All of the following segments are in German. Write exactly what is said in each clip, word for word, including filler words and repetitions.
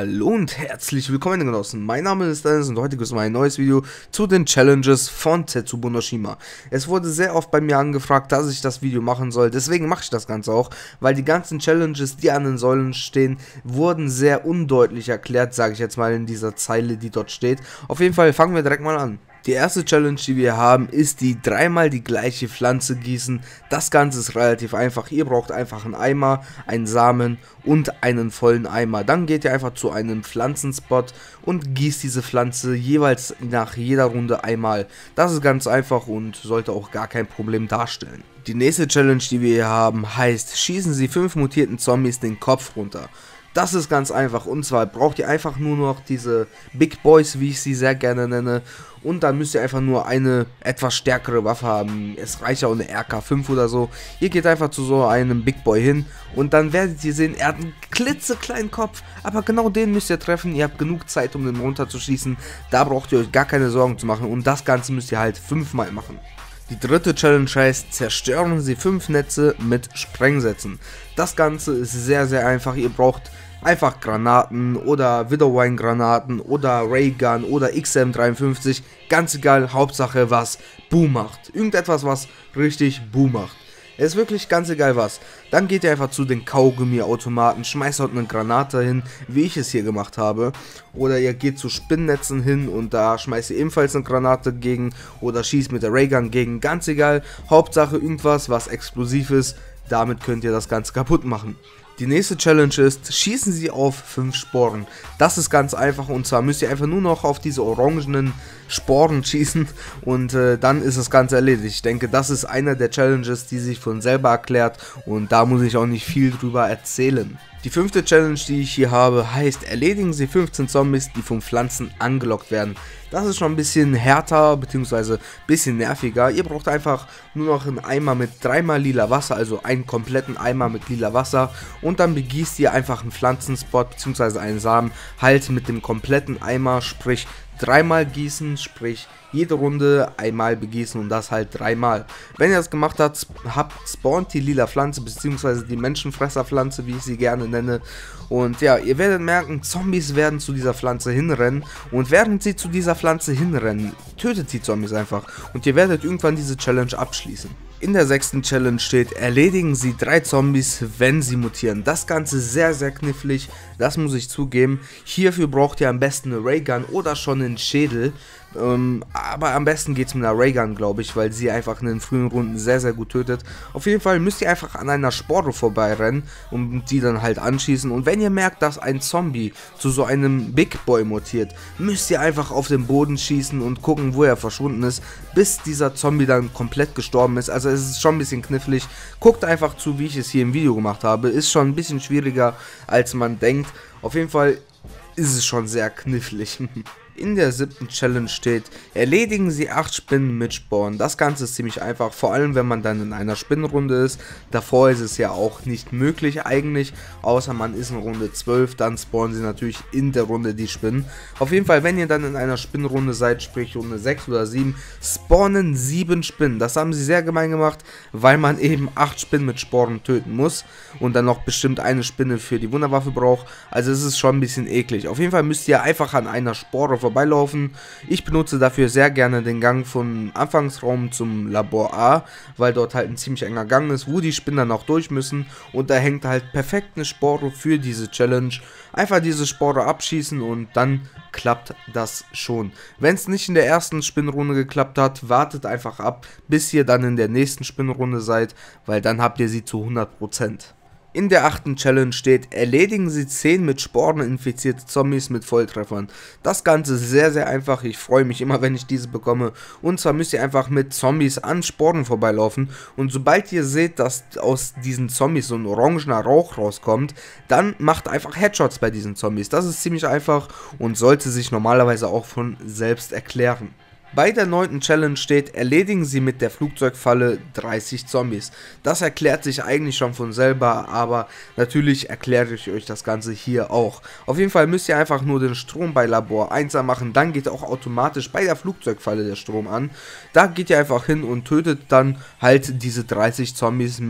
Hallo und herzlich willkommen, Genossen. Mein Name ist Dennis und heute gibt es mal ein neues Video zu den Challenges von Tetsubo no Shima. Es wurde sehr oft bei mir angefragt, dass ich das Video machen soll, deswegen mache ich das Ganze auch, weil die ganzen Challenges, die an den Säulen stehen, wurden sehr undeutlich erklärt, sage ich jetzt mal in dieser Zeile, die dort steht. Auf jeden Fall fangen wir direkt mal an. Die erste Challenge, die wir haben, ist die dreimal die gleiche Pflanze gießen. Das Ganze ist relativ einfach. Ihr braucht einfach einen Eimer, einen Samen und einen vollen Eimer. Dann geht ihr einfach zu einem Pflanzenspot und gießt diese Pflanze jeweils nach jeder Runde einmal. Das ist ganz einfach und sollte auch gar kein Problem darstellen. Die nächste Challenge, die wir hier haben, heißt: Schießen Sie fünf mutierten Zombies den Kopf runter. Das ist ganz einfach, und zwar braucht ihr einfach nur noch diese Big Boys, wie ich sie sehr gerne nenne, und dann müsst ihr einfach nur eine etwas stärkere Waffe haben. Es reicht ja auch eine R K fünf oder so. Ihr geht einfach zu so einem Big Boy hin und dann werdet ihr sehen, er hat einen klitzekleinen Kopf, aber genau den müsst ihr treffen. Ihr habt genug Zeit, um den runterzuschießen, da braucht ihr euch gar keine Sorgen zu machen, und das Ganze müsst ihr halt fünfmal machen. Die dritte Challenge heißt: Zerstören Sie fünf Netze mit Sprengsätzen. Das Ganze ist sehr, sehr einfach. Ihr braucht einfach Granaten oder Widowine-Granaten oder Raygun oder X M dreiundfünfzig. Ganz egal, Hauptsache was Boom macht. Irgendetwas, was richtig Boom macht. Es ist wirklich ganz egal was. Dann geht ihr einfach zu den Kaugummi-Automaten, schmeißt dort eine Granate hin, wie ich es hier gemacht habe. Oder ihr geht zu Spinnnetzen hin und da schmeißt ihr ebenfalls eine Granate gegen oder schießt mit der Raygun gegen. Ganz egal, Hauptsache irgendwas, was explosiv ist. Damit könnt ihr das Ganze kaputt machen. Die nächste Challenge ist: Schießen Sie auf fünf Sporen. Das ist ganz einfach, und zwar müsst ihr einfach nur noch auf diese orangenen Sporen schießen und äh, dann ist das Ganze erledigt. Ich denke, das ist einer der Challenges, die sich von selber erklärt, und da muss ich auch nicht viel drüber erzählen. Die fünfte Challenge, die ich hier habe, heißt: Erledigen Sie fünfzehn Zombies, die von Pflanzen angelockt werden. Das ist schon ein bisschen härter, beziehungsweise ein bisschen nerviger. Ihr braucht einfach nur noch einen Eimer mit dreimal lila Wasser, also einen kompletten Eimer mit lila Wasser, und dann begießt ihr einfach einen Pflanzenspot, beziehungsweise einen Samen, halt mit dem kompletten Eimer, sprich dreimal gießen, sprich jede Runde einmal begießen, und das halt dreimal. Wenn ihr das gemacht habt, habt spawnt die lila Pflanze, beziehungsweise die Menschenfresserpflanze, wie ich sie gerne nenne. Und ja, ihr werdet merken, Zombies werden zu dieser Pflanze hinrennen, und während sie zu dieser Pflanze hinrennen, tötet die Zombies einfach, und ihr werdet irgendwann diese Challenge abschließen. In der sechsten Challenge steht: Erledigen Sie drei Zombies, wenn sie mutieren. Das Ganze ist sehr, sehr knifflig, das muss ich zugeben. Hierfür braucht ihr am besten eine Raygun oder schon einen Schädel. Ähm, aber am besten geht es mit einer Raygun, glaube ich, weil sie einfach in den frühen Runden sehr, sehr gut tötet. Auf jeden Fall müsst ihr einfach an einer Spore vorbeirennen und die dann halt anschießen. Und wenn ihr merkt, dass ein Zombie zu so einem Big Boy mutiert, müsst ihr einfach auf den Boden schießen und gucken, wo er verschwunden ist, bis dieser Zombie dann komplett gestorben ist. Also es ist schon ein bisschen knifflig. Guckt einfach zu, wie ich es hier im Video gemacht habe. Ist schon ein bisschen schwieriger, als man denkt. Auf jeden Fall ist es schon sehr knifflig. In der siebten Challenge steht: Erledigen Sie acht Spinnen mit Sporen. Das Ganze ist ziemlich einfach, vor allem wenn man dann in einer Spinnenrunde ist. Davor ist es ja auch nicht möglich eigentlich, außer man ist in Runde zwölf, dann spawnen sie natürlich in der Runde die Spinnen. Auf jeden Fall, wenn ihr dann in einer Spinnenrunde seid, sprich Runde sechs oder sieben, spawnen sieben Spinnen. Das haben sie sehr gemein gemacht, weil man eben acht Spinnen mit Sporen töten muss und dann noch bestimmt eine Spinne für die Wunderwaffe braucht. Also es ist schon ein bisschen eklig. Auf jeden Fall müsst ihr einfach an einer Spore vorbeilaufen. Ich benutze dafür sehr gerne den Gang vom Anfangsraum zum Labor A, weil dort halt ein ziemlich enger Gang ist, wo die Spinnen dann auch durch müssen, und da hängt halt perfekt eine Spore für diese Challenge. Einfach diese Spore abschießen und dann klappt das schon. Wenn es nicht in der ersten Spinnrunde geklappt hat, wartet einfach ab, bis ihr dann in der nächsten Spinnrunde seid, weil dann habt ihr sie zu hundert Prozent. In der achten Challenge steht: Erledigen Sie zehn mit Sporen infizierte Zombies mit Volltreffern. Das Ganze ist sehr, sehr einfach. Ich freue mich immer, wenn ich diese bekomme. Und zwar müsst ihr einfach mit Zombies an Sporen vorbeilaufen. Und sobald ihr seht, dass aus diesen Zombies so ein orangener Rauch rauskommt, dann macht einfach Headshots bei diesen Zombies. Das ist ziemlich einfach und sollte sich normalerweise auch von selbst erklären. Bei der neunten Challenge steht: Erledigen Sie mit der Flugzeugfalle dreißig Zombies. Das erklärt sich eigentlich schon von selber, aber natürlich erkläre ich euch das Ganze hier auch. Auf jeden Fall müsst ihr einfach nur den Strom bei Labor eins anmachen, dann geht auch automatisch bei der Flugzeugfalle der Strom an. Da geht ihr einfach hin und tötet dann halt diese dreißig Zombies mit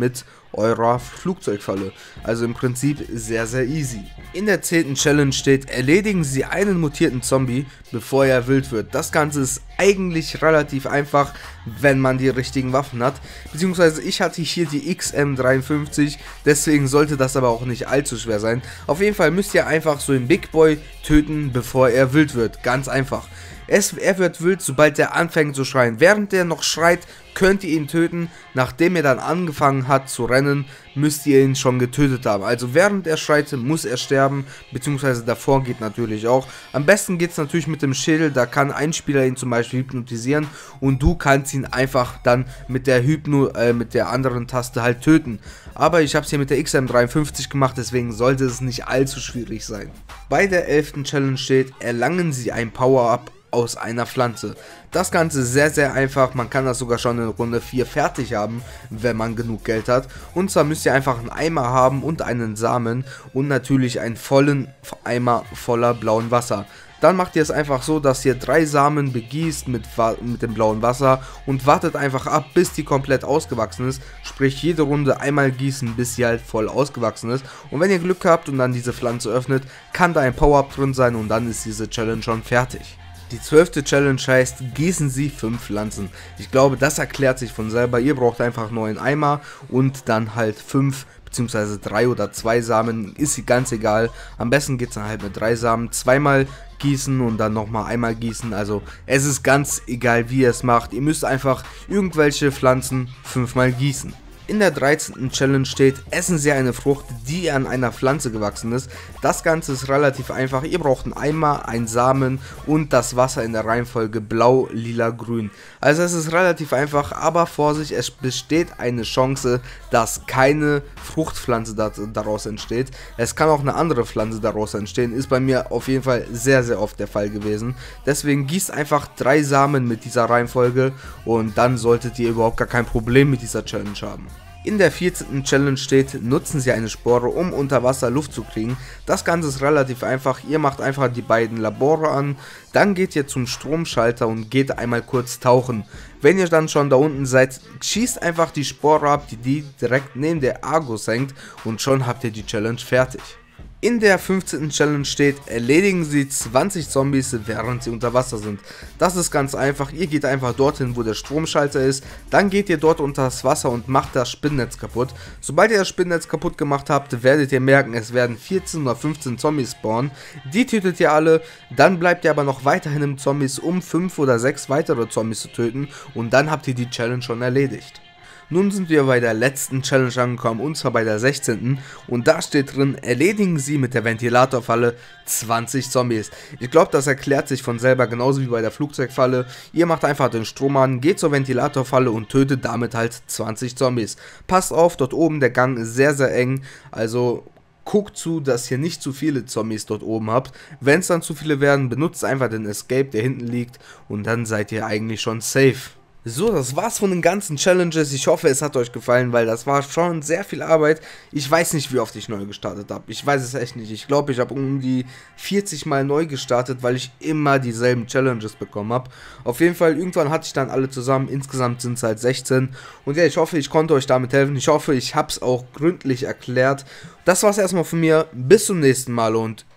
eurer Flugzeugfalle. Also im Prinzip sehr, sehr easy. In der zehnten Challenge steht, erledigen Sie einen mutierten Zombie, bevor er wild wird. Das Ganze ist eigentlich relativ einfach, wenn man die richtigen Waffen hat. Beziehungsweise ich hatte hier die X M dreiundfünfzig, deswegen sollte das aber auch nicht allzu schwer sein. Auf jeden Fall müsst ihr einfach so einen Big Boy töten, bevor er wild wird. Ganz einfach. Es, er wird wild, sobald er anfängt zu schreien. Während er noch schreit, könnt ihr ihn töten. Nachdem er dann angefangen hat zu rennen, müsst ihr ihn schon getötet haben. Also während er schreit, muss er sterben, beziehungsweise davor geht natürlich auch. Am besten geht es natürlich mit dem Schädel, da kann ein Spieler ihn zum Beispiel hypnotisieren und du kannst ihn einfach dann mit der Hypno, äh, mit der anderen Taste halt töten. Aber ich habe es hier mit der X M dreiundfünfzig gemacht, deswegen sollte es nicht allzu schwierig sein. Bei der elften Challenge steht, erlangen Sie ein Power-Up aus einer Pflanze. Das Ganze ist sehr, sehr einfach. Man kann das sogar schon in Runde vier fertig haben, wenn man genug Geld hat. Und zwar müsst ihr einfach einen Eimer haben und einen Samen und natürlich einen vollen Eimer voller blauen Wasser. Dann macht ihr es einfach so, dass ihr drei Samen begießt mit, mit dem blauen Wasser und wartet einfach ab, bis die komplett ausgewachsen ist. Sprich, jede Runde einmal gießen, bis sie halt voll ausgewachsen ist. Und wenn ihr Glück habt und dann diese Pflanze öffnet, kann da ein Power-Up drin sein und dann ist diese Challenge schon fertig. Die zwölfte Challenge heißt, gießen Sie fünf Pflanzen. Ich glaube, das erklärt sich von selber. Ihr braucht einfach nur einen Eimer und dann halt fünf beziehungsweise drei oder zwei Samen, ist ganz egal. Am besten geht es dann halt mit drei Samen, zweimal gießen und dann nochmal einmal gießen. Also es ist ganz egal, wie ihr es macht. Ihr müsst einfach irgendwelche Pflanzen fünfmal gießen. In der dreizehnten Challenge steht, essen Sie eine Frucht, die an einer Pflanze gewachsen ist. Das Ganze ist relativ einfach. Ihr braucht einen Eimer, einen Samen und das Wasser in der Reihenfolge blau, lila, grün. Also es ist relativ einfach, aber Vorsicht, es besteht eine Chance, dass keine Fruchtpflanze daraus entsteht. Es kann auch eine andere Pflanze daraus entstehen. Ist bei mir auf jeden Fall sehr, sehr oft der Fall gewesen. Deswegen gießt einfach drei Samen mit dieser Reihenfolge und dann solltet ihr überhaupt gar kein Problem mit dieser Challenge haben. In der vierzehnten Challenge steht, nutzen Sie eine Spore, um unter Wasser Luft zu kriegen. Das Ganze ist relativ einfach. Ihr macht einfach die beiden Labore an, dann geht ihr zum Stromschalter und geht einmal kurz tauchen. Wenn ihr dann schon da unten seid, schießt einfach die Spore ab, die, die direkt neben der Argus hängt und schon habt ihr die Challenge fertig. In der fünfzehnten Challenge steht, erledigen Sie zwanzig Zombies, während sie unter Wasser sind. Das ist ganz einfach, ihr geht einfach dorthin, wo der Stromschalter ist, dann geht ihr dort unter das Wasser und macht das Spinnennetz kaputt. Sobald ihr das Spinnennetz kaputt gemacht habt, werdet ihr merken, es werden vierzehn oder fünfzehn Zombies spawnen. Die tötet ihr alle, dann bleibt ihr aber noch weiterhin im Zombies, um fünf oder sechs weitere Zombies zu töten und dann habt ihr die Challenge schon erledigt. Nun sind wir bei der letzten Challenge angekommen, und zwar bei der sechzehnten und da steht drin, erledigen Sie mit der Ventilatorfalle zwanzig Zombies. Ich glaube, das erklärt sich von selber, genauso wie bei der Flugzeugfalle. Ihr macht einfach den Strom an, geht zur Ventilatorfalle und tötet damit halt zwanzig Zombies. Passt auf, dort oben der Gang ist sehr, sehr eng, also guckt zu, dass ihr nicht zu viele Zombies dort oben habt. Wenn es dann zu viele werden, benutzt einfach den Escape, der hinten liegt, und dann seid ihr eigentlich schon safe. So, das war's von den ganzen Challenges. Ich hoffe, es hat euch gefallen, weil das war schon sehr viel Arbeit. Ich weiß nicht, wie oft ich neu gestartet habe. Ich weiß es echt nicht. Ich glaube, ich habe um die vierzig Mal neu gestartet, weil ich immer dieselben Challenges bekommen habe. Auf jeden Fall, irgendwann hatte ich dann alle zusammen. Insgesamt sind es halt sechzehn. Und ja, ich hoffe, ich konnte euch damit helfen. Ich hoffe, ich habe es auch gründlich erklärt. Das war's erstmal von mir. Bis zum nächsten Mal und